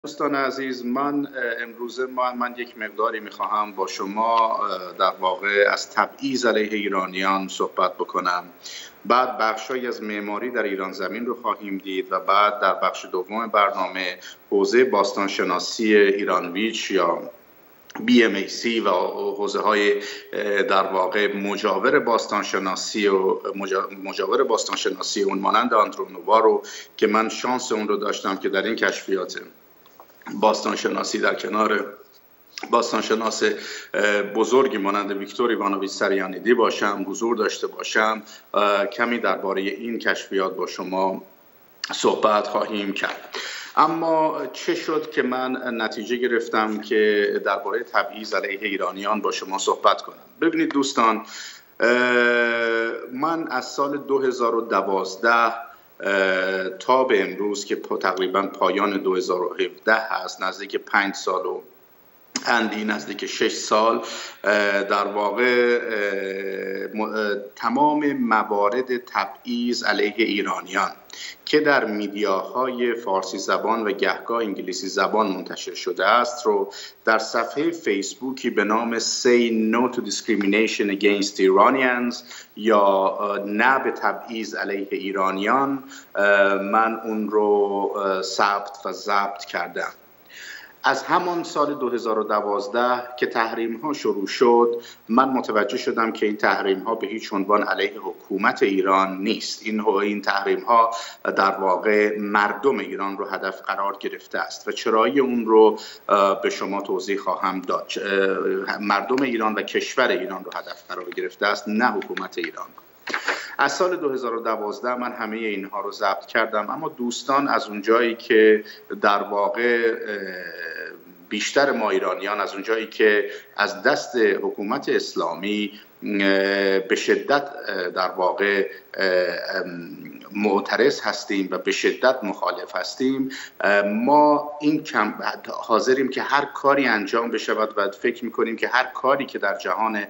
دوستان عزیز، من امروز من یک مقداری میخواهم با شما در واقع از تبعیض علیه ایرانیان صحبت بکنم. بعد بخشی از معماری در ایران زمین رو خواهیم دید و بعد در بخش دوم برنامه حوزه باستانشناسی ایران ویچ یا BMAC و حوزه های در واقع مجاور باستانشناسی اون مانند آندرونووا رو که من شانس اون رو داشتم که در این کشفیات باستانشناسی در کنار باستانشناس بزرگی مانند ویکتور ایوانوویچ سریانیدی باشم، حضور داشته باشم. کمی درباره این کشفیات با شما صحبت خواهیم کرد. اما چه شد که من نتیجه گرفتم که درباره تبعیض علیه ایرانیان با شما صحبت کنم؟ ببینید دوستان، من از سال 2012 تا به امروز که تقریبا پایان 2017 هست، نزدیک 5 سال و اندی نزدیک 6 سال در واقع تمام موارد تبعیض علیه ایرانیان که در میدیاهای فارسی زبان و گهگاه انگلیسی زبان منتشر شده است رو در صفحه فیسبوکی به نام Say No to Discrimination Against Iranians یا نه به تبعیض علیه ایرانیان من اون رو ثبت و ضبط کردم. از همان سال 2012 که تحریم ها شروع شد، من متوجه شدم که این تحریم ها به هیچ عنوان علیه حکومت ایران نیست. این تحریم ها در واقع مردم ایران رو هدف قرار گرفته است و چرایی اون رو به شما توضیح خواهم داد. مردم ایران و کشور ایران رو هدف قرار گرفته است، نه حکومت ایران. از سال 2012 من همه اینها رو ضبط کردم، اما دوستان از اونجایی که در واقع بیشتر ما ایرانیان از اونجایی که از دست حکومت اسلامی به شدت در واقع معترض هستیم و به شدت مخالف هستیم، ما این حاضریم که هر کاری انجام بشود و فکر میکنیم که هر کاری که در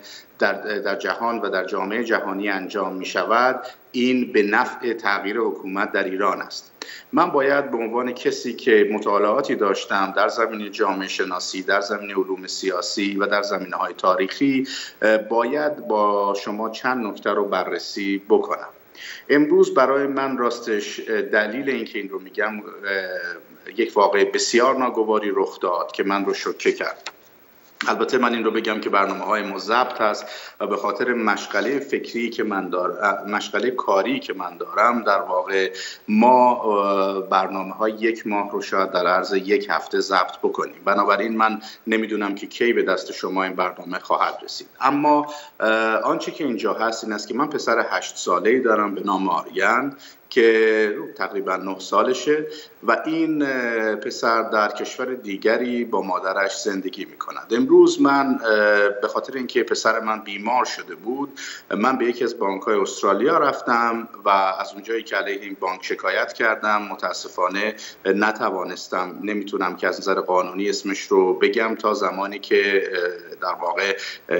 جهان و در جامعه جهانی انجام می شود این به نفع تغییر حکومت در ایران است. من باید به عنوان کسی که مطالعاتی داشتم در زمینه جامعه شناسی، در زمینه علوم سیاسی و در زمینه‌های تاریخی، باید با شما چند نکته رو بررسی بکنم. امروز برای من راستش دلیل اینکه این رو میگم یک واقعه بسیار ناگواری رخ داد که من رو شوکه کرد. البته من این رو بگم که برنامه‌های ما ضبط هست و به خاطر مشغله فکری که من دارم، مشغله کاری که من دارم، در واقع ما برنامه‌های 1 ماه رو شاید در عرض 1 هفته ضبط بکنیم. بنابراین من نمیدونم که کی به دست شما این برنامه خواهد رسید. اما آنچه که اینجا هست این است که من پسر 8 ساله‌ای دارم به نام آریان که تقریبا 9 سالشه و این پسر در کشور دیگری با مادرش زندگی می‌کند. امروز من به خاطر اینکه پسر من بیمار شده بود، من به یکی از بانک‌های استرالیا رفتم و از اونجایی که علیه این بانک شکایت کردم، متاسفانه نتوانستم، نمیتونم که از نظر قانونی اسمش رو بگم تا زمانی که در واقع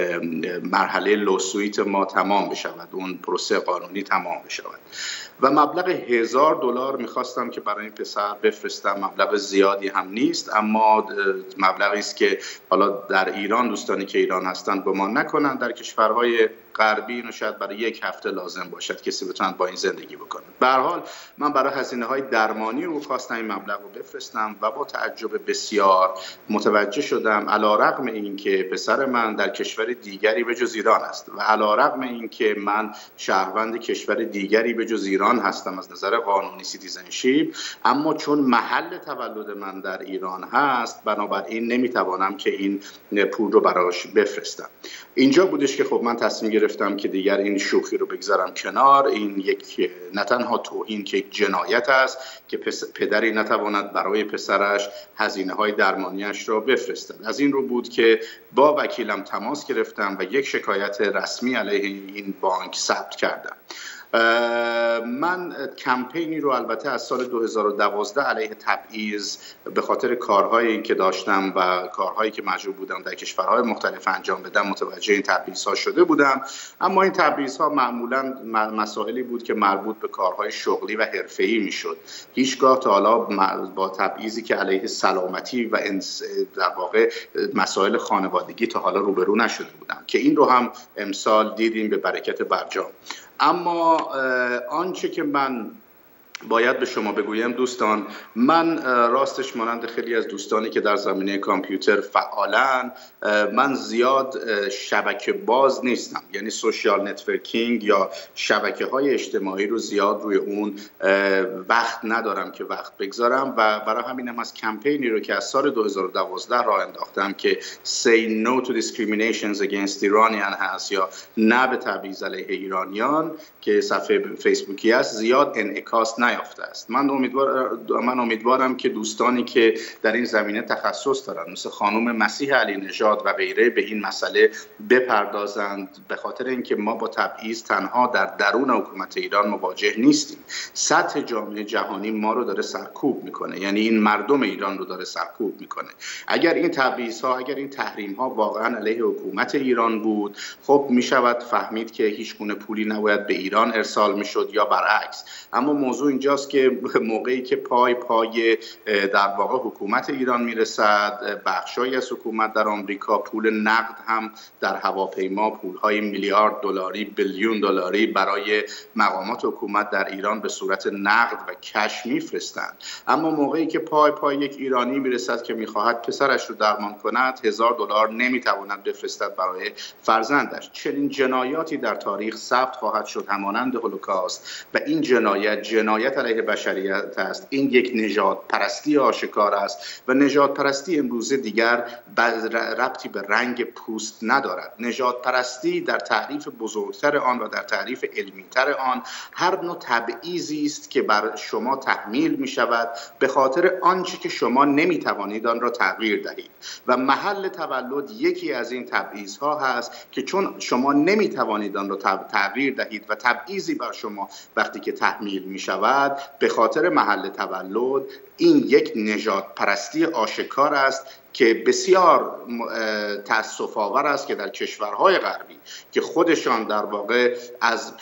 مرحله لوسویت ما تمام بشود، اون پروسه قانونی تمام بشود و مبلغ $1000 میخواستم که برای این پسر بفرستم. مبلغ زیادی هم نیست، اما مبلغی است که حالا در ایران دوستانی که ایران هستن گمان نکنن در کشورهای غربی اینو شاید برای 1 هفته لازم باشد کسی بتونن با این زندگی بکنه. به هر حال من برای هزینه‌های درمانی او خواستم این مبلغ رو بفرستم و با تعجب بسیار متوجه شدم علی‌رغم اینکه پسر من در کشور دیگری به جز ایران است و علی‌رغم اینکه من شهروند کشور دیگری به جز ایران هستم از نظر قانونی سیتیزنشیپ، اما چون محل تولد من در ایران هست بنابراین نمیتوانم که این پول رو براش بفرستم. اینجا بودش که خب من تصمیم گرفتم که دیگر این شوخی رو بگذارم کنار. این یک نه تنها توهین که یک جنایت است که پدری نتواند برای پسرش هزینه‌های درمانیش را بفرستد. از این رو بود که با وکیلم تماس گرفتم و یک شکایت رسمی علیه این بانک ثبت کردم. من کمپینی رو البته از سال 2012 علیه تبعیض به خاطر کارهایی که داشتم و کارهایی که مجبور بودم در کشورهای مختلف انجام بدم متوجه این تبعیض‌ها شده بودم. اما این تبعیض‌ها معمولاً مسائلی بود که مربوط به کارهای شغلی و حرفه‌ای میشد. هیچگاه تا حالا با تبعیضی که علیه سلامتی و در واقع مسائل خانوادگی تا حالا روبرو نشده بودم که این رو هم امسال دیدیم به برکت برجام. اما آنچه که من باید به شما بگویم دوستان، من راستش مانند خیلی از دوستانی که در زمینه کامپیوتر فعالن، من زیاد شبکه باز نیستم، یعنی سوشیال نتورکینگ یا شبکه های اجتماعی رو زیاد روی اون وقت ندارم که وقت بگذارم و برای همینم از کمپینی رو که از سال 2012 راه انداختم که Say No to Discriminations Against Iranian هست یا نه به تبعیض علیه ایرانیان که صفحه فیسبوکی است زیاد انعکاس نیافته است. من امیدوارم که دوستانی که در این زمینه تخصص دارن مثل خانم مسیح علی نژاد و غیره به این مسئله بپردازند، به خاطر اینکه ما با تبعیض تنها در درون حکومت ایران مواجه نیستیم. سطح جامعه جهانی ما رو داره سرکوب میکنه، یعنی این مردم ایران رو داره سرکوب میکنه. اگر این تبعیض‌ها، اگر این تحریم‌ها واقعا علیه حکومت ایران بود، خب میشود فهمید که هیچ گونه پولی نباید به ایران ارسال میشد یا برعکس. اما موضوع اینجاست که موقعی که پای در واقع حکومت ایران میرسد، بخشایی از حکومت در آمریکا پول نقد هم در هواپیما، پول‌های میلیارد دلاری، بیلیون دلاری برای مقامات حکومت در ایران به صورت نقد و کش میفرستند. اما موقعی که پای یک ایرانی میرسد که میخواهد پسرش رو درمان کند، $1000 نمیتواند بفرستد برای فرزندش. چنین جنایاتی در تاریخ ثبت خواهد شد همانند هولوکاست و این جنایت علیه بشریت است. این یک نژاد پرستی آشکار است و نژاد پرستی امروزه دیگر ربطی به رنگ پوست ندارد. نژاد پرستی در تعریف بزرگتر آن و در تعریف علمیتر آن هر نوع تبعیضی است که بر شما تحمیل می شود به خاطر آنچه که شما نمی توانید آن را تغییر دهید و محل تولد یکی از این تبعیض‌ها هست که چون شما نمی توانید آن را تغییر دهید و تبعیضی بر شما وقتی که تحمیل می شود به خاطر محل تولد، این یک نژاد پرستی آشکار است که بسیار تأسف آور است که در کشورهای غربی که خودشان در واقع از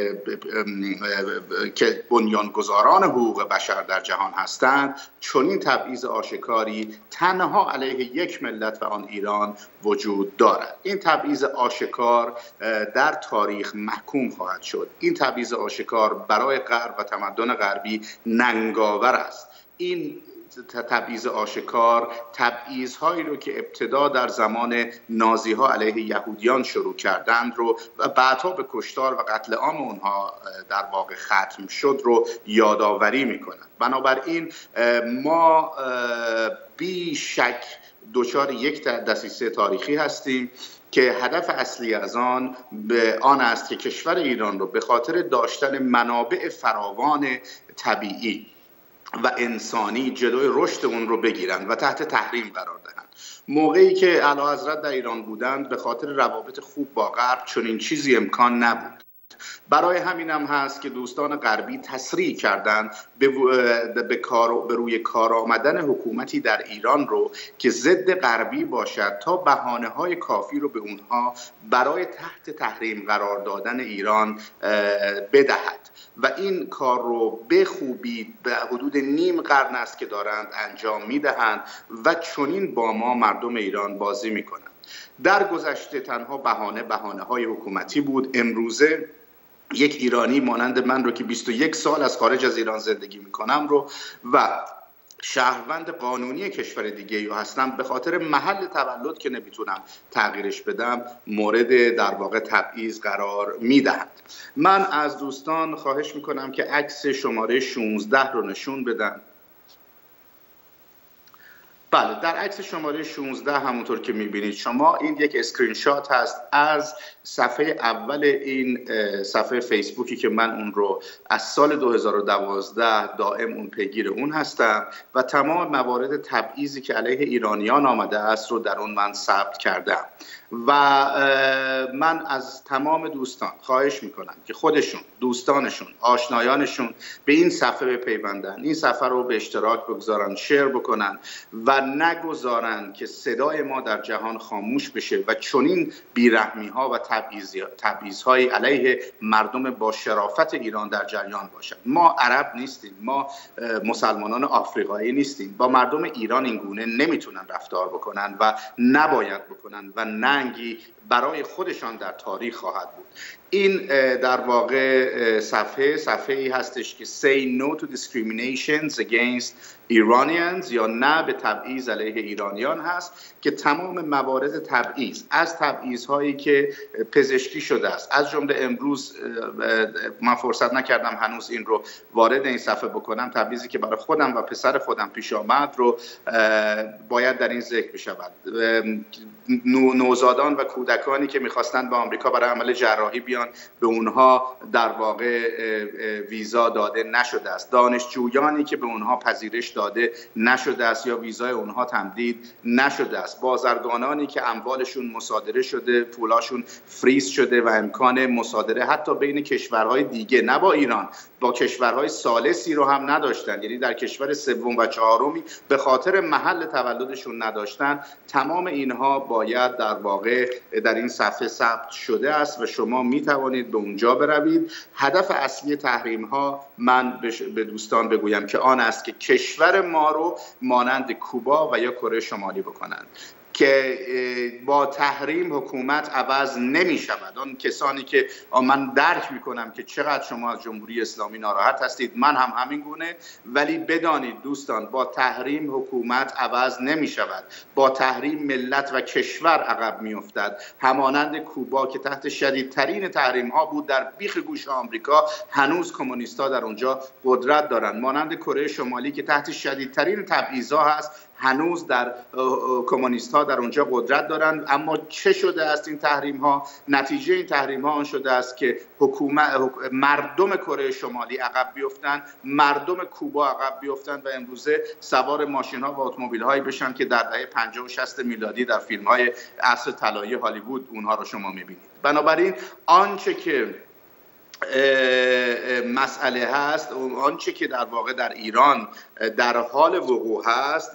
که بنیانگذاران حقوق بشر در جهان هستند، چنین تبعیض آشکاری تنها علیه یک ملت و آن ایران وجود دارد. این تبعیض آشکار در تاریخ محکوم خواهد شد. این تبعیض آشکار برای غرب و تمدن غربی ننگاور است. این تبعیض آشکار تبعیض‌هایی رو که ابتدا در زمان نازی‌ها علیه یهودیان شروع کردند رو و بعدها به کشتار و قتل عام اونها در واقع ختم شد رو یادآوری می‌کند. بنابراین ما بی شک دچار یک دسیسه تاریخی هستیم که هدف اصلی از آن به آن است که کشور ایران رو به خاطر داشتن منابع فراوان طبیعی و انسانی جلوی رشد اون رو بگیرن و تحت تحریم قرار دهند. موقعی که اعلیحضرت در ایران بودند به خاطر روابط خوب با غرب چنین چیزی امکان نبود. برای همین هم هست که دوستان غربی تسریع کردند به روی کار آمدن حکومتی در ایران رو که ضد غربی باشد تا بهانه‌های کافی رو به اونها برای تحت تحریم قرار دادن ایران بدهد و این کار رو به خوبی به حدود نیم قرن است که دارند انجام میدهند و چنین با ما مردم ایران بازی میکنند. در گذشته تنها بهانه‌های حکومتی بود. امروزه یک ایرانی مانند من رو که 21 سال از خارج از ایران زندگی میکنم رو و شهروند قانونی کشور دیگه هستم، به خاطر محل تولد که نمیتونم تغییرش بدم مورد در واقع تبعیض قرار میدهند. من از دوستان خواهش میکنم که عکس شماره 16 رو نشون بدن. بله، در عکس شماره 16 همونطور که میبینید شما، این یک اسکرین شات هست از صفحه اول این صفحه فیسبوکی که من اون رو از سال 2012 دائم اون پیگیر اون هستم و تمام موارد تبعیضی که علیه ایرانیان آمده است رو در اون من ثبت کردم و من از تمام دوستان خواهش میکنم که خودشون، دوستانشون، آشنایانشون به این صفحه بپیوندن، این صفحه رو به اشتراک بگذارن، شیر بکنن و نگذارن که صدای ما در جهان خاموش بشه و چنین بیرحمی ها و تبعیض های علیه مردم با شرافت ایران در جریان باشد. ما عرب نیستیم، ما مسلمانان آفریقایی نیستیم، با مردم ایران این گونه نمیتونن رفتار بکنن و نباید بکنن و ننگی برای خودشان در تاریخ خواهد بود. این در واقع صفحه ای هستش که say no to discriminations against Iranians یا نه به تبعیض علیه ایرانیان هست که تمام موارد تبعیض، از تبعیض هایی که پزشکی شده است، از جمله امروز من فرصت نکردم هنوز این رو وارد این صفحه بکنم، تبعیضی که برای خودم و پسر خودم پیش آمد رو باید در این ذکر بشود. نوزادان و کودکانی که میخواستند به آمریکا برای عمل جراحی بیان، به اونها در واقع ویزا داده نشده است. دانشجویانی که به اونها پذیرش داده نشده است یا ویزای اونها تمدید نشده است. بازرگانانی که اموالشون مصادره شده، پولاشون فریز شده و امکان مصادره حتی بین کشورهای دیگه، نه با ایران، با کشورهای ثالثی رو هم نداشتن، یعنی در کشور سوم و چهارمی به خاطر محل تولدشون نداشتن. تمام اینها باید در واقع در این صفحه ثبت شده است و شما می توانید به اونجا بروید. هدف اصلی تحریم ها، من به دوستان بگویم که آن است که کشور ما رو مانند کوبا و یا کره شمالی بکنند که با تحریم حکومت عوض نمی شود. آن کسانی که من درک می کنم که چقدر شما از جمهوری اسلامی ناراحت هستید، من هم همین گونه، ولی بدانید دوستان با تحریم حکومت عوض نمی شود. با تحریم ملت و کشور عقب می افتد. همانند کوبا که تحت شدیدترین تحریم ها بود، در بیخ گوش آمریکا هنوز کمونیست ها در اونجا قدرت دارند. مانند کره شمالی که تحت شدیدترین تبعیض ها هست، هنوز در کمونیست ها در اونجا قدرت دارند. اما چه شده است این تحریم ها؟ نتیجه این تحریم ها آن شده است که مردم کره شمالی عقب بیفتند، مردم کوبا عقب بیفتند و امروزه سوار ماشین ها و اتومبیل هایی بشن که در دهه 50 و 60 میلادی در فیلم های عصر طلایی هالیوود اونها رو شما میبینید. بنابراین آنچه که مسئله هست، آنچه که در واقع در ایران در حال وقوع هست،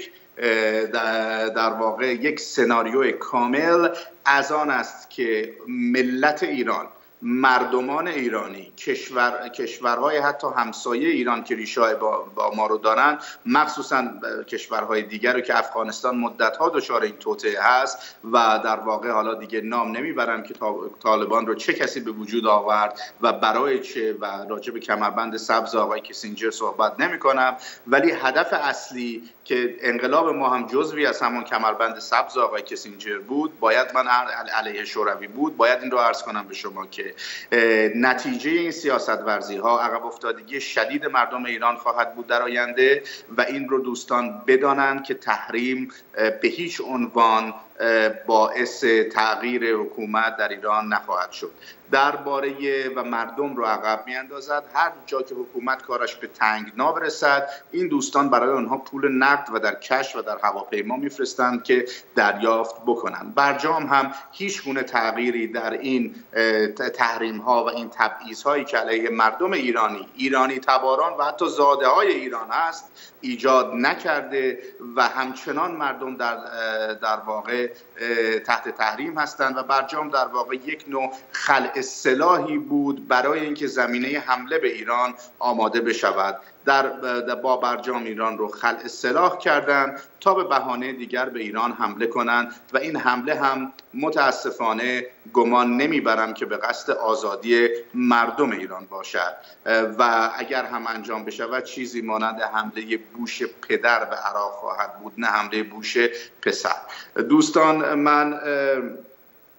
در واقع یک سناریوی کامل از آن است که ملت ایران، مردمان ایرانی، کشورهای حتی همسایه ایران که ریشه با ما رو دارن، مخصوصا کشورهای دیگر رو که افغانستان مدت‌ها دچار این توطئه هست و در واقع حالا دیگه نام نمیبرم که طالبان رو چه کسی به وجود آورد و برای چه، و راجع به کمربند سبز آقای کیسینجر صحبت نمی‌کنم، ولی هدف اصلی که انقلاب ما هم جزوی از همون کمربند سبز آقای کیسینجر بود، باید من علیه شوروی بود، باید این رو عرض کنم به شما که نتیجه این سیاست ورزی ها عقب افتادگی شدید مردم ایران خواهد بود در آینده و این رو دوستان بدانند که تحریم به هیچ عنوان باعث تغییر حکومت در ایران نخواهد شد. درباره و مردم رو عقب میاندازد. هر جا که حکومت کارش به تنگنا برسد، این دوستان برای آنها پول نقد و در کش و در هواپیما میفرستند که دریافت بکنند. برجام هم هیچ گونه تغییری در این تحریم ها و این تبعیض هایی که علیه مردم ایرانی تباران و حتی زاده های ایران هست ایجاد نکرده و همچنان مردم در واقع تحت تحریم هستند و برجام در واقع یک نوع خلع سلاحی بود برای اینکه زمینه حمله به ایران آماده بشود. با برجام ایران رو خلع سلاح کردند تا به بهانه دیگر به ایران حمله کنند و این حمله هم متاسفانه گمان نمیبرم که به قصد آزادی مردم ایران باشد و اگر هم انجام بشود چیزی مانند حمله بوش پدر به عراق خواهد بود، نه حمله بوش پسر. دوستان، من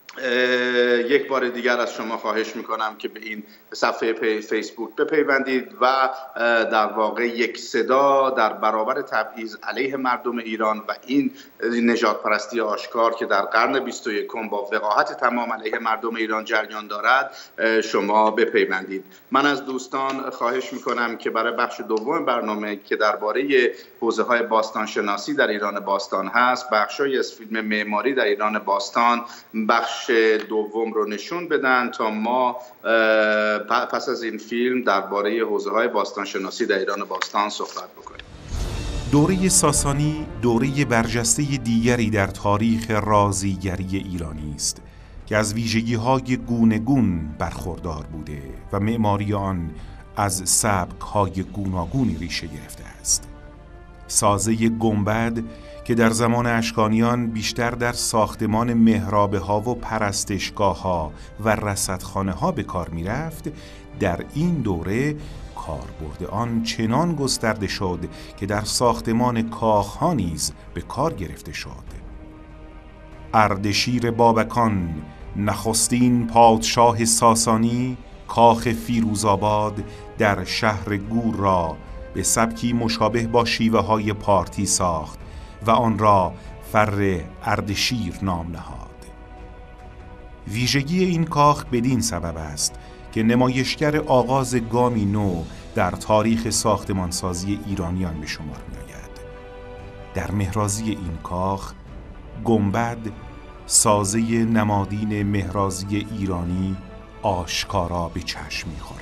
یک بار دیگر از شما خواهش میکنم که به این صفحه فیسبوک بپیوندید و در واقع یک صدا در برابر تبعیض علیه مردم ایران و این نژاد پرستی آشکار که در قرن 21 با وقاحت تمام علیه مردم ایران جریان دارد شما بپیوندید. من از دوستان خواهش میکنم که برای بخش دوم برنامه که درباره حوزه‌های باستان شناسی در ایران باستان هست، بخشی از فیلم معماری در ایران باستان بخش دوم رو نشون بدن تا ما پس از این فیلم درباره حوزه‌های باستان شناسی در ایران باستان صحبت بکنیم. دوره ساسانی دوره برجسته دیگری در تاریخ رازیگری ایرانی است که از ویژگی‌های گوناگون برخوردار بوده و معماری آن از سبک‌های گوناگونی ریشه گرفته است. سازه گنبد که در زمان اشکانیان بیشتر در ساختمان محرابه‌ها و پرستشگاه‌ها و رصدخانه‌ها به کار می‌رفت، در این دوره کاربرد آن چنان گسترده شد که در ساختمان کاخ‌ها نیز به کار گرفته شد. اردشیر بابکان، نخستین پادشاه ساسانی، کاخ فیروزآباد در شهر گور را به سبکی مشابه با شیوه‌های پارتی ساخت و آن را فر اردشیر نام نهاد. ویژگی این کاخ بدین سبب است که نمایشگر آغاز گامی نو در تاریخ ساختمانسازی ایرانیان به شمار می‌آید. در مهرازی این کاخ گنبد، سازه نمادین مهرازی ایرانی، آشکارا به چشم می‌خورد.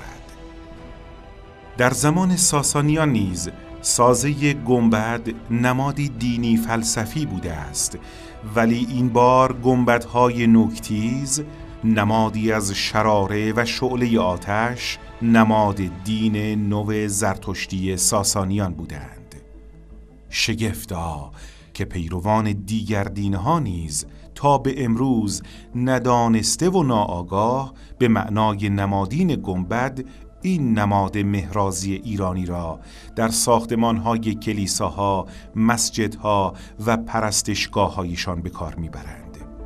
در زمان ساسانیان نیز سازه گنبد نمادی دینی فلسفی بوده است، ولی این بار گنبدهای نوک‌تیز نمادی از شراره و شعله آتش، نماد دین نو زرتشتی ساسانیان بودند. شگفتا که پیروان دیگر دینها نیز تا به امروز ندانسته و ناآگاه به معنای نمادین گنبد این نماد مهرازی ایرانی را در ساختمان‌های کلیساها، مسجدها و پرستشگاه‌هایشان به کار می‌برند.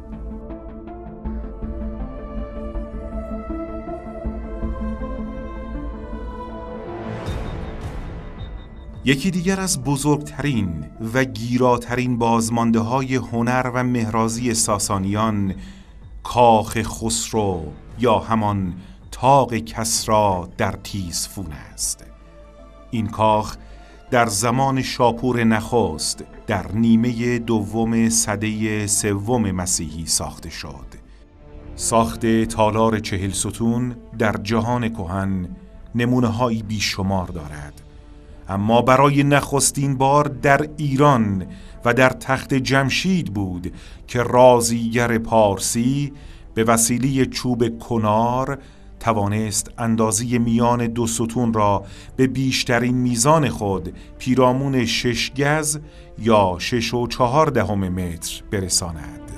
یکی دیگر از بزرگترین و گیراترین بازمانده‌های هنر و مهرازی ساسانیان کاخ خسرو یا همان طاق کسری در تیزفون است. این کاخ در زمان شاپور نخست در نیمه دوم سده سوم مسیحی ساخته شد. ساخت تالار 40 ستون در جهان کهن نمونه‌هایی بیشمار دارد، اما برای نخستین بار در ایران و در تخت جمشید بود که رازیگر پارسی به وسیله چوب کنار توانست اندازه میان دو ستون را به بیشترین میزان خود پیرامون 6 گز یا 6.4 متر برساند.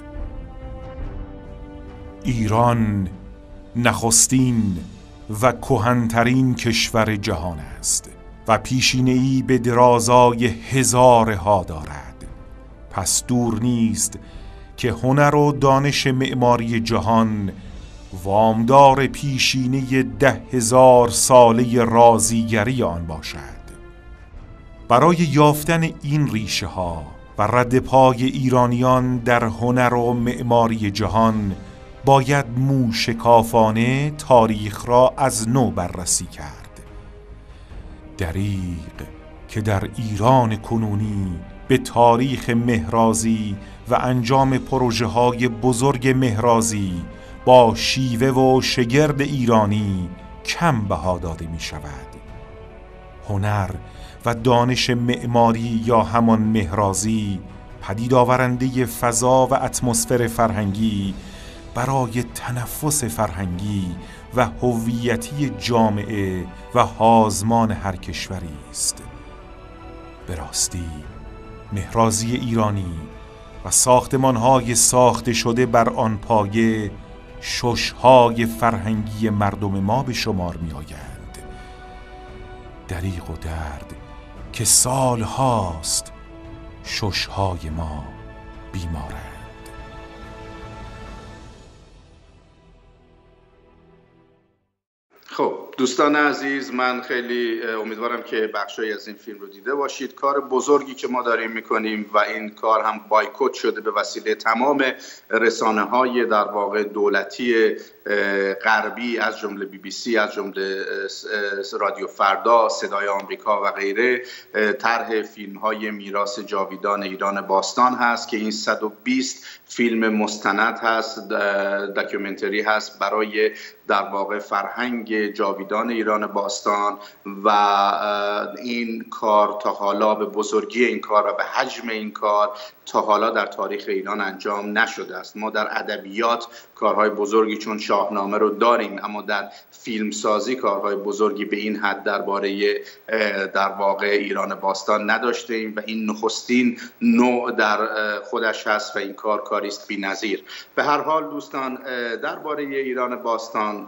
ایران نخستین و کهن‌ترین کشور جهان است و پیشینه‌ای به درازای هزارها دارد. پس دور نیست که هنر و دانش معماری جهان وامدار پیشینه 10,000 ساله رازیگری آن باشد. برای یافتن این ریشه ها و رد پای ایرانیان در هنر و معماری جهان باید موشکافانه تاریخ را از نو بررسی کرد. دریغ که در ایران کنونی به تاریخ مهرازی و انجام پروژه های بزرگ مهرازی با شیوه و شگرد ایرانی کم بها داده می شود. هنر و دانش معماری یا همان مهرازی پدید آورنده فضا و اتمسفر فرهنگی برای تنفس فرهنگی و هویتی جامعه و سازمان هر کشوری است. به راستی مهرازی ایرانی و ساختمان‌های ساخته شده بر آن پایه شش‌های فرهنگی مردم ما به شمار می‌آیند. دریغ و درد که سال‌هاست شش‌های ما بیمارند. خب دوستان عزیز، من خیلی امیدوارم که بخشی از این فیلم رو دیده باشید. کار بزرگی که ما داریم میکنیم و این کار هم بایکوت شده به وسیله تمام رسانه‌های در واقع دولتی غربی، از جمله BBC، از جمله رادیو فردا، صدای آمریکا و غیره. طرح فیلم‌های میراث جاویدان ایران باستان هست که این 120 فیلم مستند هست، داکیومنتری هست برای در واقع فرهنگ جاویدان ایران باستان. و این کار تا حالا به بزرگی این کار و به حجم این کار تا حالا در تاریخ ایران انجام نشده است. ما در ادبیات کارهای بزرگی چون شاهنامه رو داریم، اما در فیلمسازی کارهای بزرگی به این حد درباره در واقع ایران باستان نداشتیم و این نخستین نوع در خودش هست و این کار کاری است بی‌نظیر. به هر حال دوستان، درباره ایران باستان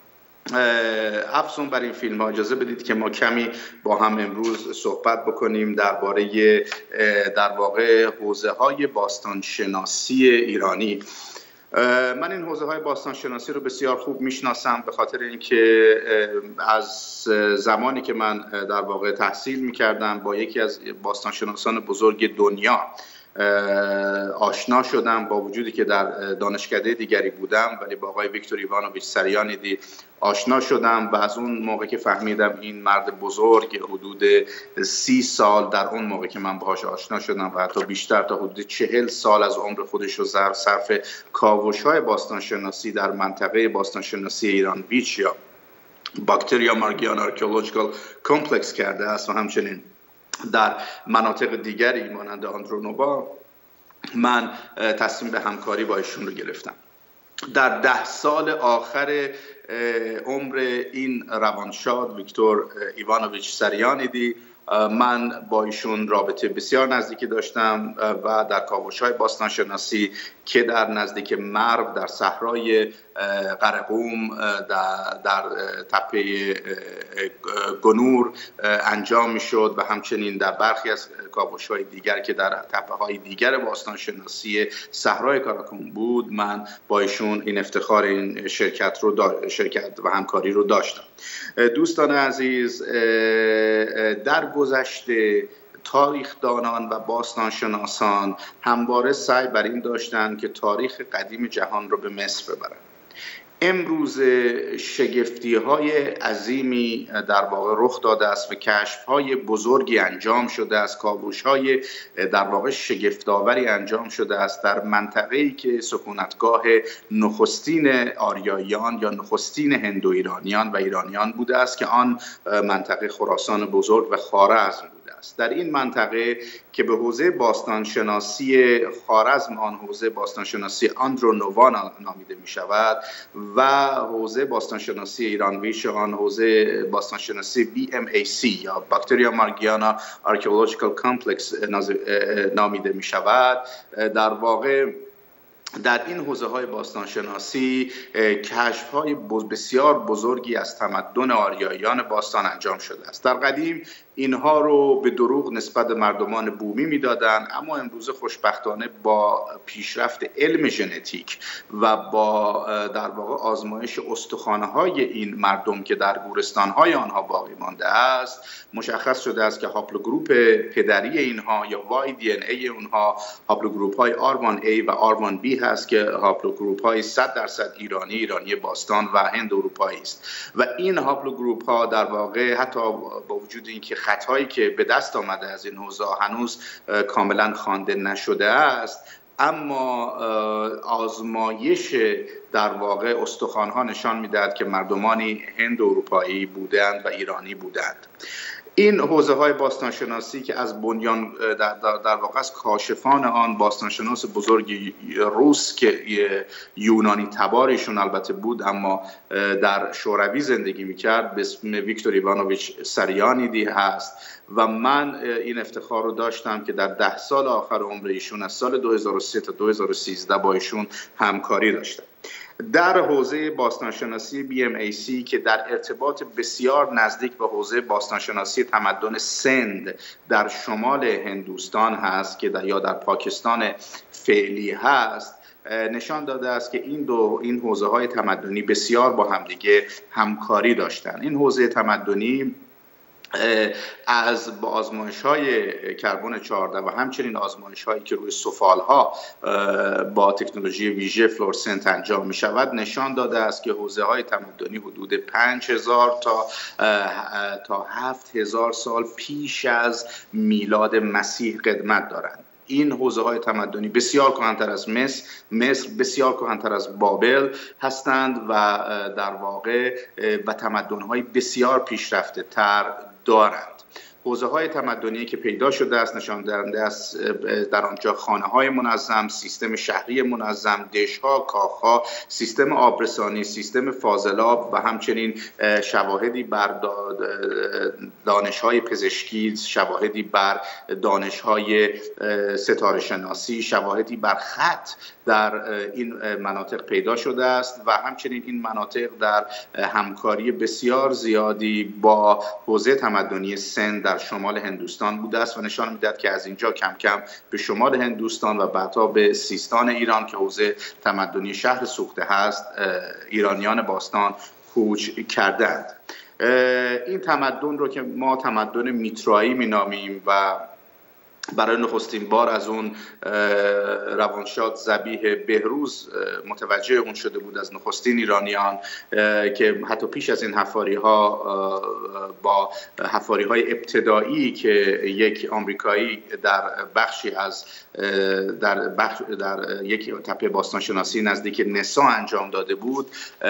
افزون بر این فیلم ها اجازه بدید که ما کمی با هم امروز صحبت بکنیم درباره در واقع حوزه های باستان شناسی ایرانی. من این حوزه های باستان شناسی رو بسیار خوب میشناسم به خاطر اینکه از زمانی که من در واقع تحصیل میکردم با یکی از باستان شناسان بزرگ دنیا آشنا شدم، با وجودی که در دانشکده دیگری بودم ولی با آقای ویکتور ایوانوویچ سریانیدی آشنا شدم و از اون موقع که فهمیدم این مرد بزرگ حدود 30 سال در اون موقع که من باهاش آشنا شدم و حتی بیشتر تا حدود 40 سال از عمر خودش رو صرف کاوش‌های باستانشناسی در منطقه باستانشناسی ایران ویچ یا باکتریا مارگیانا آرکئولوژیکال کمپلکس کرده است و همچنین در مناطق دیگری مانند آندرونووا، من تصمیم به همکاری با ایشون رو گرفتم. در 10 سال آخر عمر این روانشاد ویکتور ایوانوویچ سریانیدی من با ایشون رابطه بسیار نزدیکی داشتم و در کاوش‌های باستانشناسی که در نزدیک مرو در صحرای قرقوم در تپه گنور انجام میشد و همچنین در برخی از کاوش‌های دیگر که در تپه‌های دیگر باستانشناسی صحرای قرقوم بود، من با ایشون این افتخار این شرکت و همکاری رو داشتم. دوستان عزیز، در گذشته تاریخدانان و باستانشناسان همواره سعی بر این داشتند که تاریخ قدیم جهان رو به مصر ببرند. امروز شگفتی‌های عظیمی در واقع رخ داده است و کشف‌های بزرگی انجام شده است، کاوش‌های در واقع شگفت‌آوری انجام شده است در منطقه‌ای که سکونتگاه نخستین آریاییان یا نخستین هندو ایرانیان و ایرانیان بوده است که آن منطقه خراسان بزرگ و خوارزم بوده است. در این منطقه که به حوزه باستانشناسی خوارزم آن حوزه باستانشناسی آندرونووا نامیده می شود و حوزه باستانشناسی ایران ویچ آن حوزه باستانشناسی BMAC یا باکتریا مارگیانا آرکئولوژیکال کمپلکس نامیده می شود، در واقع در این حوزه های باستانشناسی کشف های بسیار بزرگی از تمدن آریاییان باستان انجام شده است. در قدیم اینها رو به دروغ نسبت مردمان بومی میدادند، اما امروز خوشبختانه با پیشرفت علم ژنتیک و با در واقع آزمایش استخوان‌های این مردم که در گورستان‌های آنها باقی مانده است، مشخص شده است که هاپلوگروپ پدری اینها یا YDNA اونها هاپلوگروپ‌های R1A و R1B هست که هاپلوگروپ‌های 100% ایرانی باستان و هند اروپایی است و این هاپلوگروپ‌ها در واقع حتی با وجود اینکه خطایی که به دست آمده از این حوزه هنوز کاملا خوانده نشده است، اما آزمایش در واقع استخوان‌ها نشان می‌دهد که مردمانی هند اروپایی بودند و ایرانی بودند. این حوزه های باستانشناسی که از بنیان در واقع از کاشفان آن باستانشناس بزرگ روس که یونانی تبارشون البته بود اما در شوروی زندگی میکرد به اسم ویکتور ایوانوویچ سریانیدی هست و من این افتخار رو داشتم که در 10 سال آخر عمر ایشون از سال 2003 تا 2013 با ایشون همکاری داشتم. در حوزه باستانشناسی BMAC که در ارتباط بسیار نزدیک به حوزه باستانشناسی تمدن سند در شمال هندوستان هست که یا در پاکستان فعلی هست، نشان داده است که این حوزه های تمدنی بسیار با همدیگه همکاری داشتن. این حوزه تمدنی با آزمایش‌های کربن 14 و همچنین آزمایش‌هایی که روی سفال‌ها با تکنولوژی ویژه فلورسنت انجام می‌شود نشان داده است که حوزه‌های تمدنی حدود 5000 تا 7000 سال پیش از میلاد مسیح قدمت دارند. این حوزه‌های تمدنی بسیار کهن‌تر از مصر بسیار کهن‌تر از بابل هستند و در واقع و تمدن‌های بسیار پیشرفته‌تر دارند. حوزه‌های تمدنی که پیدا شده است نشان دهنده است در آنجا خانه‌های منظم، سیستم شهری منظم، دش‌ها، کاخ‌ها، سیستم آبرسانی، سیستم فاضلاب و همچنین شواهدی بر دانش‌های پزشکی، شواهدی بر دانش‌های ستاره‌شناسی، شواهدی بر خط در این مناطق پیدا شده است و همچنین این مناطق در همکاری بسیار زیادی با حوزه تمدنی سند در شمال هندوستان بوده است و نشان می‌دهد که از اینجا کم کم به شمال هندوستان و بعدها به سیستان ایران که حوزه تمدنی شهر سوخته هست ایرانیان باستان کوچ کردند. این تمدن رو که ما تمدن میترایی می‌نامیم و برای نخستین بار از اون روانشاد ذبیح بهروز متوجه اون شده بود، از نخستین ایرانیان که حتی پیش از این حفاری‌ها با حفاری‌های ابتدایی که یک آمریکایی در بخشی از در یک تپه باستانشناسی نزدیک نسا انجام داده بود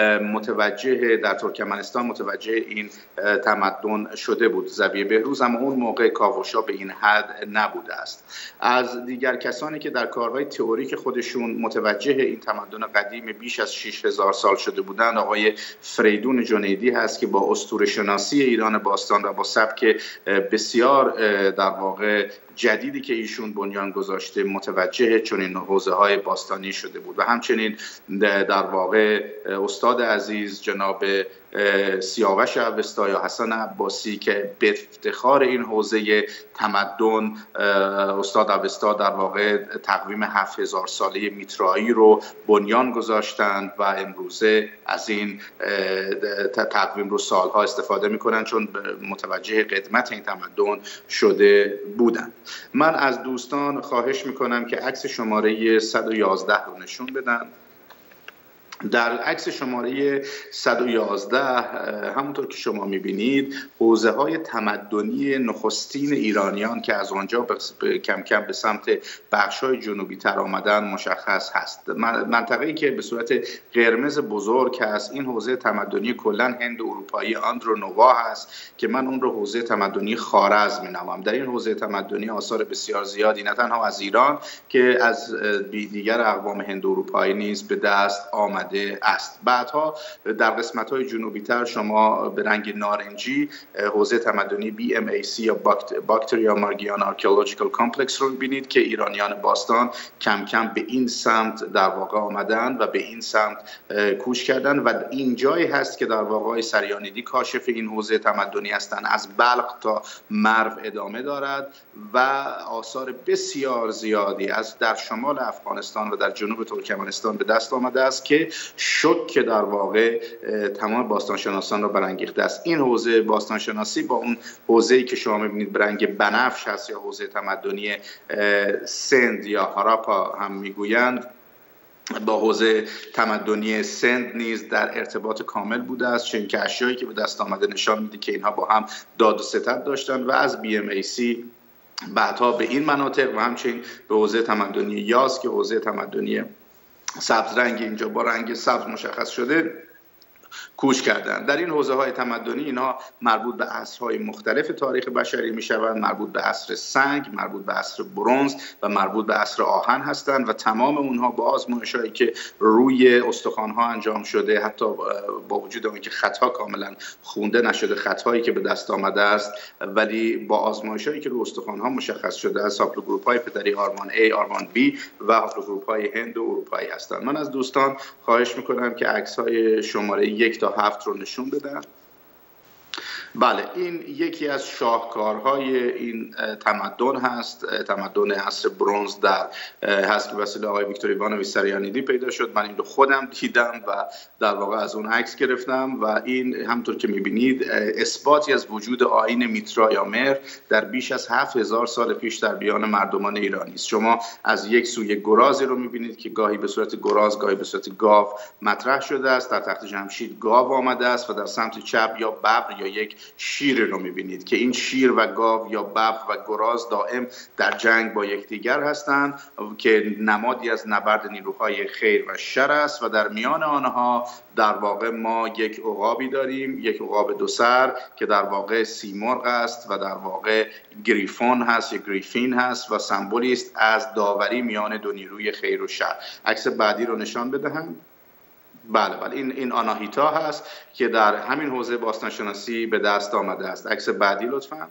در ترکمنستان متوجه این تمدن شده بود ذبیح بهروز، اما اون موقع کاوش‌ها به این حد نبود است. از دیگر کسانی که در کارهای تئوریک خودشون متوجه این تمدن قدیم بیش از 6000 سال شده بودند آقای فریدون جنیدی هست که با اسطوره‌شناسی ایران باستان و با سبک بسیار در واقع جدیدی که ایشون بنیان گذاشته متوجه چنین حوزه‌های باستانی شده بود و همچنین در واقع استاد عزیز جناب سیاوش اوستا یا حسن عباسی که به افتخار این حوزه تمدن استاد اوستا در واقع تقویم 7000 ساله میترایی رو بنیان گذاشتند و امروزه از این تقویم رو سالها استفاده میکنن چون متوجه قدمت این تمدن شده بودند. من از دوستان خواهش میکنم که عکس شماره 111 رو نشون بدن. در عکس شماره 111 همونطور که شما میبینید حوزه های تمدنی نخستین ایرانیان که از آنجا کم کم به سمت بخش های جنوبی تر آمدن مشخص هست. منطقه‌ای که به صورت قرمز بزرگ هست این حوزه تمدنی کلن هند اروپایی آندرونووا هست که من اون رو حوزه تمدنی خوارزم مینامم. در این حوزه تمدنی آثار بسیار زیادی نه تنها از ایران که از دیگر اقوام هند اروپایی نیز به دست آمد است. بعدها در قسمت‌های جنوبی‌تر شما به رنگ نارنجی حوزه تمدنی BMAC یا باکتریا مارگیان آرکئولوژیکال کامپلکس رو می‌بینید که ایرانیان باستان کم کم به این سمت در واقع آمدن و به این سمت کوچ کردن و این جایی هست که در واقع سریانیدی کاشف این حوزه تمدنی هستند. از بلخ تا مرو ادامه دارد و آثار بسیار زیادی از در شمال افغانستان و در جنوب ترکمنستان به دست آمده است که شوک در واقع تمام باستانشناسان رو برانگیخته است. این حوزه باستانشناسی با اون حوزه‌ای که شما می‌بینید به رنگ بنفش هست یا حوزه تمدنی سند یا هاراپا هم میگویند با حوزه تمدنی سند نیز در ارتباط کامل بوده است، چون که اشیایی که به دست آمده نشان میده که اینها با هم داد و ستد داشتن و از BMAC بعدها به این مناطق و همچنین به حوزه تمدنی یاز که حوزه تمدنی سبز رنگ اینجا با رنگ سبز مشخص شده کوچ کردند. در این حوزه‌های تمدنی اینها مربوط به عصرهای مختلف تاریخ بشری میشوند، مربوط به عصر سنگ، مربوط به عصر برنز و مربوط به عصر آهن هستند و تمام اونها با آزمایش‌هایی که روی استخوان‌ها انجام شده، حتی با وجود اون که خطا کاملا خونده نشده، خطایی که به دست آمده است، ولی با آزمایش‌هایی که روی استخوان‌ها مشخص شده است، هاپلوگروپ‌های پدری آرمان A، آرمان B و هاپلوگروپ‌های هند و اروپایی هستند. من از دوستان خواهش می‌کنم که عکس‌های شماره 1 تا 7 رو نشون بدن. بله، این یکی از شاهکارهای این تمدن هست، تمدن عصر برنز هست که وسیله آقای ویکتور ایوانوویچ سریانیدی پیدا شد. من این رو خودم دیدم و در واقع از اون عکس گرفتم و این همطور که می‌بینید اثباتی از وجود آیین میترا یا مهر در بیش از 7000 سال پیش در میان مردمان ایرانی است. شما از یک سوی گرازی رو می‌بینید که گاهی به صورت گراز، گاهی به صورت گاو مطرح شده است. در تخت جمشید گاو آمده است و در سمت چپ یا ببر یا یک شیر رو می‌بینید که این شیر و گاو یا ببر و گراز دائم در جنگ با یکدیگر هستند که نمادی از نبرد نیروهای خیر و شر است و در میان آنها در واقع ما یک عقابی داریم، یک عقاب دو سر که در واقع سیمرغ است و در واقع گریفون هست یا گریفین هست و سمبولی است از داوری میان دو نیروی خیر و شر. عکس بعدی رو نشان بدهم. بله این آناهیتا هست که در همین حوزه باستانشناسی به دست آمده است. عکس بعدی لطفاً.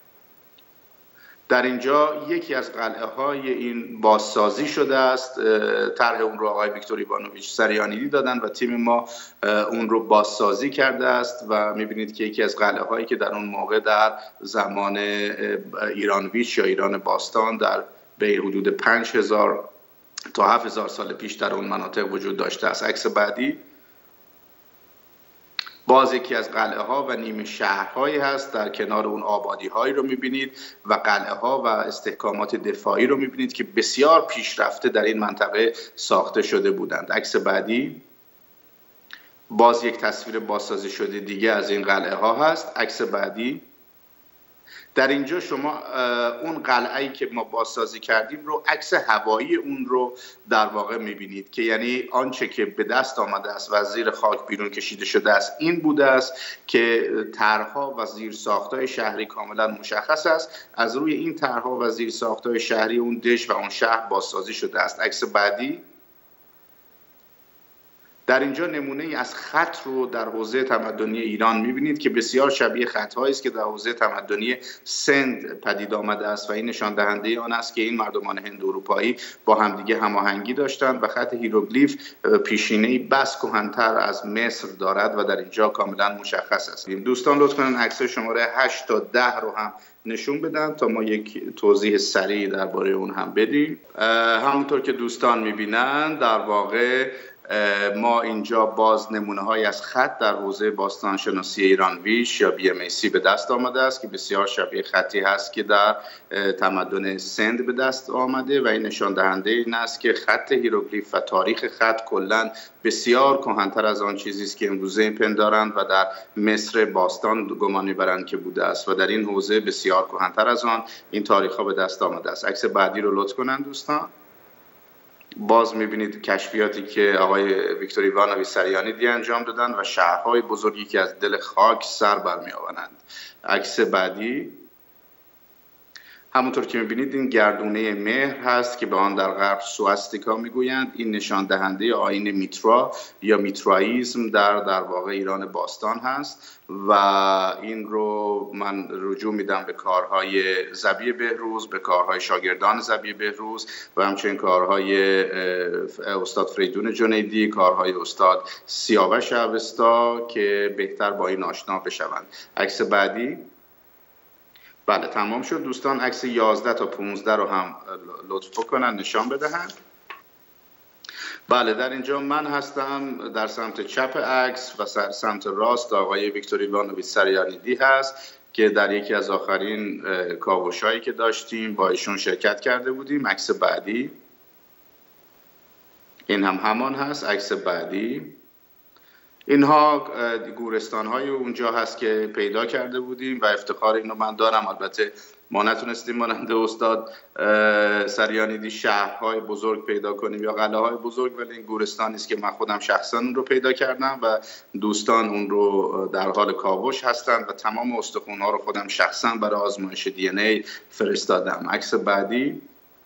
در اینجا یکی از قلعه های این بازسازی شده است. طرح اون رو آقای ویکتور ایوانوویچ سریانیدی دادن و تیم ما اون رو بازسازی کرده است و می‌بینید که یکی از قلعه هایی که در اون موقع در زمان ایرانویچ یا ایران باستان در به حدود 5000 تا 7000 سال پیش در اون مناطق وجود داشته است. عکس بعدی. باز یکی از قلعه ها و نیمه شهرهایی هست، در کنار اون آبادی هایی رو میبینید و قلعه ها و استحکامات دفاعی رو میبینید که بسیار پیشرفته در این منطقه ساخته شده بودند. عکس بعدی. باز یک تصویر بازسازی شده دیگه از این قلعه ها هست. عکس بعدی. در اینجا شما اون قلعه‌ای که ما بازسازی کردیم رو عکس هوایی اون رو در واقع می‌بینید که یعنی آنچه که به دست آمده است و از زیر خاک بیرون کشیده شده است این بوده است که طرح‌ها و زیرساخت‌های شهری کاملا مشخص است. از روی این طرح‌ها و زیرساخت‌های شهری اون دژ و اون شهر بازسازی شده است. عکس بعدی. در اینجا نمونه از خط رو در حوزه تمدنی ایران می‌بینید که بسیار شبیه خط‌هایی است که در حوزه تمدنی سند پدید آمده است و این نشان دهنده آن است که این مردمان هند اروپایی با همدیگه هماهنگی داشتند و خط هیروگلیف پیشینه‌ای بس کهن‌تر از مصر دارد و در اینجا کاملا مشخص است. دوستان لطفاً عکس شماره 8 تا 10 رو هم نشون بدن تا ما یک توضیح سریع درباره اون هم بدیم. همونطور که دوستان می‌بینن در واقع ما اینجا باز نمونه های از خط در حوزه باستانشناسی ایرانویچ یا BMAC به دست آمده است که بسیار شبیه خطی هست که در تمدن سند به دست آمده و این نشان دهنده این است که خط هیروگلیف و تاریخ خط کلا بسیار کهن‌تر از آن چیزی است که امروزه پندارند و در مصر باستان گمان می‌برند که بوده است و در این حوزه بسیار کهن‌تر از آن این تاریخ‌ها به دست آمده است. عکس بعدی رو لطف کنند دوستان. باز می‌بینید کشفیاتی که آقای ویکتور ایوانوویچ سریانیدی انجام دادن و شهرهای بزرگی که از دل خاک سر برمی‌آورند. عکس بعدی. همونطور که می‌بینید این گردونه مهر هست که به آن در غرب سواستیکا میگویند. این نشان دهنده آیین میترا یا میترائیسم در واقع ایران باستان هست و این رو من رجوع میدم به کارهای ذبی بهروز، به کارهای شاگردان ذبی بهروز و همچنین کارهای استاد فریدون جنیدی، کارهای استاد سیاوش اوستا که بهتر با این آشنا بشوند. عکس بعدی. بله تمام شد دوستان. عکس 11 تا 15 رو هم لطف کنن نشان بدهند. بله در اینجا من هستم، در سمت چپ عکس و سمت راست آقای ویکتور ایوانوویچ سریانیدی هست که در یکی از آخرین کاوش‌هایی که داشتیم با ایشون شرکت کرده بودیم. عکس بعدی. این هم همان هست. عکس بعدی. اینها گورستان‌های اونجا هست که پیدا کرده بودیم و افتخار اینو من دارم. البته ما نتونستیم مانند استاد سریانیدی شهرهای بزرگ پیدا کنیم یا قلعه‌های بزرگ، ولی این گورستانی است که من خودم شخصا اون رو پیدا کردم و دوستان اون رو در حال کاوش هستند و تمام استخوان‌ها رو خودم شخصا برای آزمایش دی ان ای فرستادم. عکس بعدی.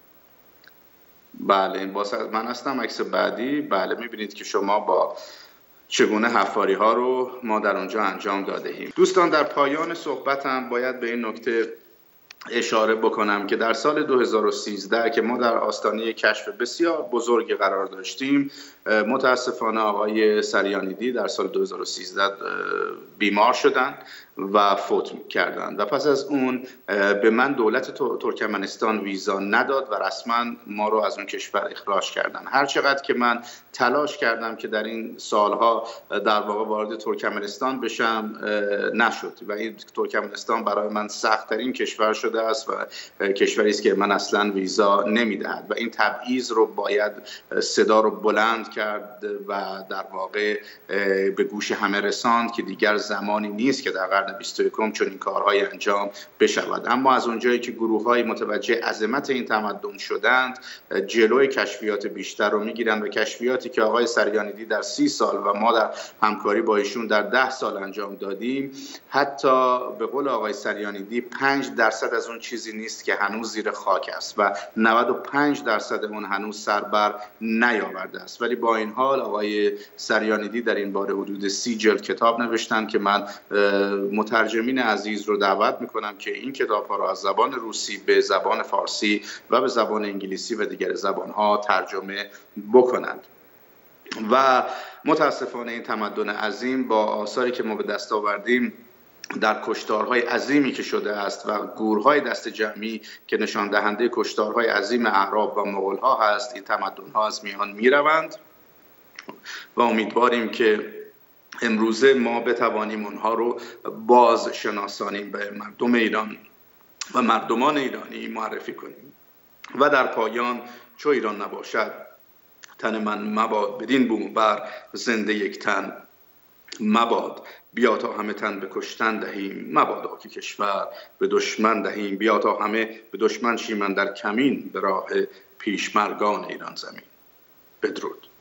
بله این باز من هستم. عکس بعدی. بله می‌بینید که شما با چگونه حفاری ها رو ما در اونجا انجام داده ایم. دوستان در پایان صحبتم باید به این نکته اشاره بکنم که در سال 2013 که ما در آستانه کشف بسیار بزرگی قرار داشتیم، متاسفانه آقای سریانیدی در سال 2013 بیمار شدند و فوت کردند و پس از اون به من دولت ترکمنستان ویزا نداد و رسما ما رو از اون کشور اخراج کردن. هر چقدر که من تلاش کردم که در این سالها در واقع وارد ترکمنستان بشم نشد و این ترکمنستان برای من سخت‌ترین کشور شده است و کشوری است که من اصلا ویزا نمیدهد و این تبعیض رو باید صدا رو بلند کرد و در واقع به گوش همه رساند که دیگر زمانی نیست که در قرن 21 چون این کارهای انجام بشود. اما از اونجایی که گروه‌های متوجه عظمت این تمدن شدند جلوی کشفیات بیشتر رو میگیرند و کشفیاتی که آقای سریانیدی در 30 سال و ما در همکاری با ایشون در 10 سال انجام دادیم، حتی به قول آقای سریانیدی 5% از اون چیزی نیست که هنوز زیر خاک است و 95% اون هنوز سر بر نیاورده است. ولی با این حال آقای سریانیدی در این باره حدود 30 جلد کتاب نوشتن که من مترجمین عزیز رو دعوت میکنم که این کتاب‌ها رو از زبان روسی به زبان فارسی و به زبان انگلیسی و دیگر زبان‌ها ترجمه بکنند. و متاسفانه این تمدن عظیم با آثاری که ما به دست آوردیم در کشتارهای عظیمی که شده است و گورهای دست جمعی که نشان دهنده کشتارهای عظیم اعراب و مغول‌ها هست، این تمدن‌ها از میان میروند و امیدواریم که امروزه ما بتوانیم اونها رو باز شناسانیم به مردم ایران و مردمان ایرانی معرفی کنیم. و در پایان چو ایران نباشد تن من مباد، بدین بوم بر زنده یک تن مباد. بیا تا همه تن به کشتن دهیم، مبادا که کشور به دشمن دهیم. بیا تا همه به دشمن شیمن در کمین، به راه پیشمرگان ایران زمین. بدرود.